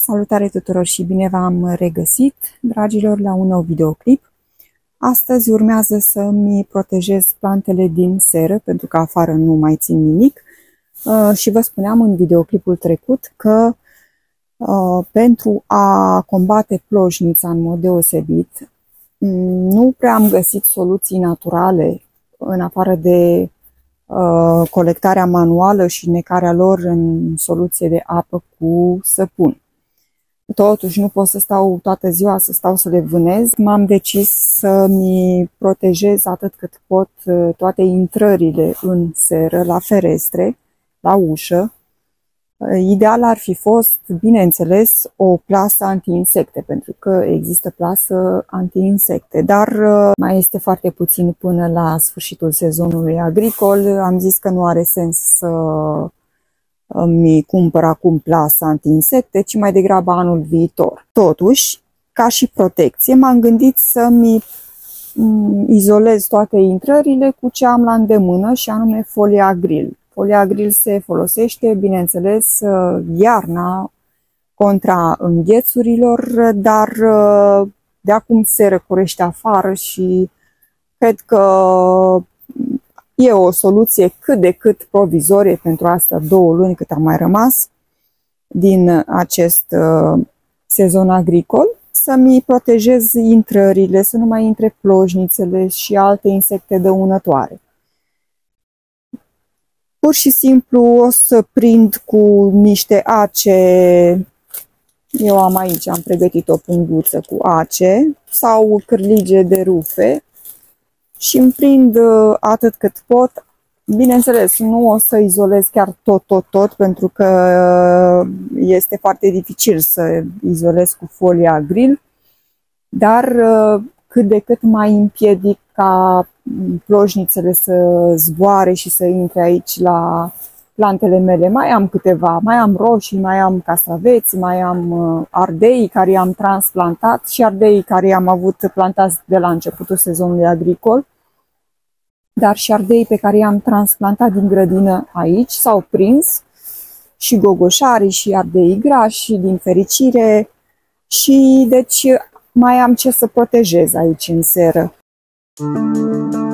Salutare tuturor și bine v-am regăsit, dragilor, la un nou videoclip. Astăzi urmează să-mi protejez plantele din seră, pentru că afară nu mai țin nimic. Și vă spuneam în videoclipul trecut că pentru a combate plojnița în mod deosebit, nu prea am găsit soluții naturale în afară de colectarea manuală și necarea lor în soluție de apă cu săpun. Totuși nu pot să stau toată ziua să le vânez. M-am decis să-mi protejez atât cât pot toate intrările în seră, la ferestre, la ușă. Ideal ar fi fost, bineînțeles, o plasă anti-insecte, pentru că există plasă anti-insecte, dar mai este foarte puțin până la sfârșitul sezonului agricol. Am zis că nu are sens să mi cumpăr acum plasa anti-insecte, ci mai degrabă anul viitor. Totuși, ca și protecție, m-am gândit să-mi izolez toate intrările cu ce am la îndemână, și anume folia grill. Folia grill se folosește, bineînțeles, iarna contra înghețurilor, dar de acum se răcorește afară și cred că e o soluție cât de cât provizorie pentru astea 2 luni cât am mai rămas din acest sezon agricol, să-mi protejez intrările, să nu mai intre plojnițele și alte insecte dăunătoare. Pur și simplu o să prind cu niște ace, eu am aici, am pregătit o punguță cu ace sau cârlige de rufe și îmi prind atât cât pot. Bineînțeles, nu o să izolez chiar tot, pentru că este foarte dificil să izolez cu folia grill, dar cât de cât mai împiedic ca plojnițele să zboare și să intre aici la plantele mele. Mai am câteva, mai am roșii, mai am castraveți, mai am ardei care i-am transplantat și ardei care i-am avut plantați de la începutul sezonului agricol, dar și ardei pe care i-am transplantat din grădină aici s-au prins, și gogoșarii și ardei grași, din fericire, și deci mai am ce să protejez aici în seră.